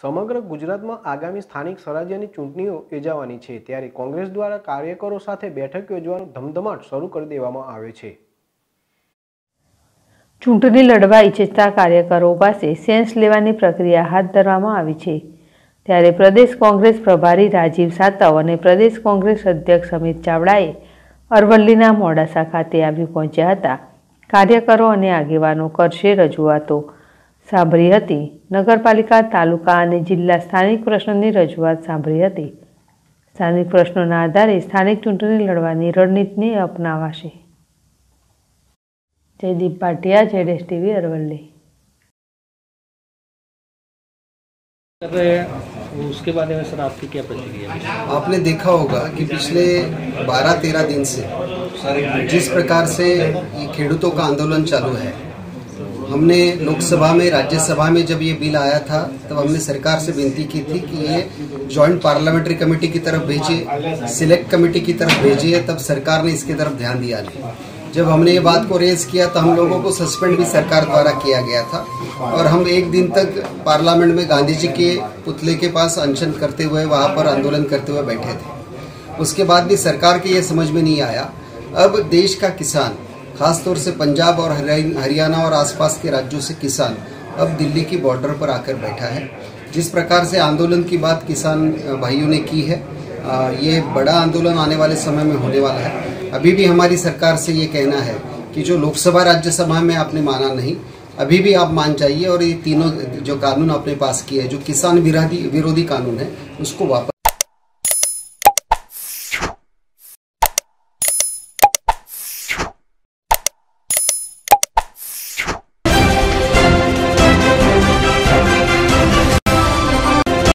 સમગ્ર ગુજરાતમાં આગામી સ્થાનિક સ્વરાજ્યની ચૂંટણીઓ યોજાવાની છે, ત્યારે કોંગ્રેસ દ્વારા કાર્યકરો સાથે બેઠક યોજવાનો ધમધમાટ શરૂ કરી દેવામાં આવ્યો છે। ચૂંટણી લડવા ઈચ્છતા કાર્યકરો પાસે સેન્સ લેવાની પ્રક્રિયા હાથ ધરવામાં આવી છે, ત્યારે પ્રદેશ કોંગ્રેસ પ્રભારી રાજીવ સાતવ અને પ્રદેશ કોંગ્રેસ અધ્યક્ષ અમિત ચાવડાએ અરવલ્લીના મોડાસા ખાતે આવી પહોંચ્યા હતા। કાર્યકરો અને આગેવાનો કરશે રજૂઆતો સાંભળી હતી। નગરપાલિકા, તાલુકા અને જિલ્લા સ્થાનિક પ્રશ્નોની રજૂઆત સાંભળી હતી। સ્થાનિક પ્રશ્નોના આધારે સ્થાનિક ચૂંટણી લડવાની રણનીતિને અપનાવાશે। Jaydeep Patiya, ZS TV, Aravalli. उसके बारे में सर आपकी क्या प्रतिक्रिया है? आपने देखा होगा कि पिछले 12-13 दिन से जिस प्रकार से ये खेडूतों का आंदोलन चालू है, हमने लोकसभा में, राज्यसभा में जब ये बिल आया था तब हमने सरकार से विनती की थी कि ये जॉइंट पार्लियामेंट्री कमेटी की तरफ भेजिए, सिलेक्ट कमेटी की तरफ भेजिए, तब सरकार ने इसकी तरफ ध्यान दिया नहीं। जब हमने ये बात को रेज किया तो हम लोगों को सस्पेंड भी सरकार द्वारा किया गया था और हम एक दिन तक पार्लियामेंट में गांधी जी के पुतले के पास अनशन करते हुए वहाँ पर आंदोलन करते हुए बैठे थे। उसके बाद भी सरकार के ये समझ में नहीं आया। अब देश का किसान, खासतौर से पंजाब और हरियाणा और आसपास के राज्यों से किसान अब दिल्ली की बॉर्डर पर आकर बैठा है। जिस प्रकार से आंदोलन की बात किसान भाइयों ने की है, ये बड़ा आंदोलन आने वाले समय में होने वाला है। अभी भी हमारी सरकार से ये कहना है कि जो लोकसभा राज्यसभा में आपने माना नहीं, अभी भी आप मान जाइए और ये तीनों जो कानून आपने पास किए, जो किसान विरोधी कानून है, उसको वापस